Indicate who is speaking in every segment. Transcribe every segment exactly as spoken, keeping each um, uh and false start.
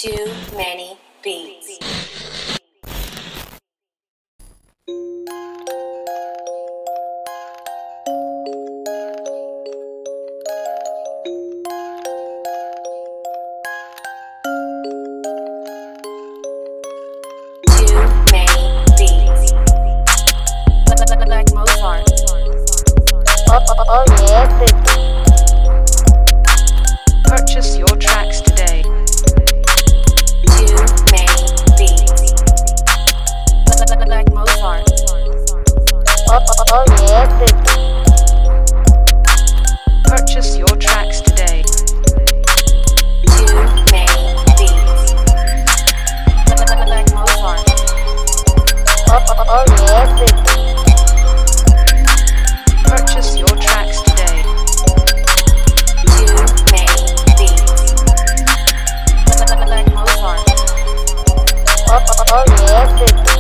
Speaker 1: Too many beats. Too many beats. Like Mozart.
Speaker 2: Oh, oh, oh yeah, baby.
Speaker 3: Purchase your tracks today.
Speaker 1: Too many beats. Like Mozart.
Speaker 2: Oh, oh, oh yeah, baby.
Speaker 3: Purchase your tracks today.
Speaker 1: Too many beats. Like Mozart.
Speaker 2: Oh, oh, oh yeah, baby.
Speaker 3: Purchase your tracks today.
Speaker 1: Too many beats. Like Mozart.
Speaker 2: Oh, oh, oh yeah, baby.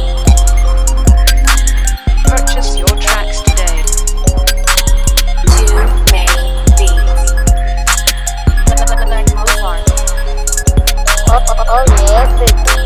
Speaker 3: Purchase your tracks today.
Speaker 1: Too many beats. Like Mozart.
Speaker 2: Oh, oh, oh yeah, baby.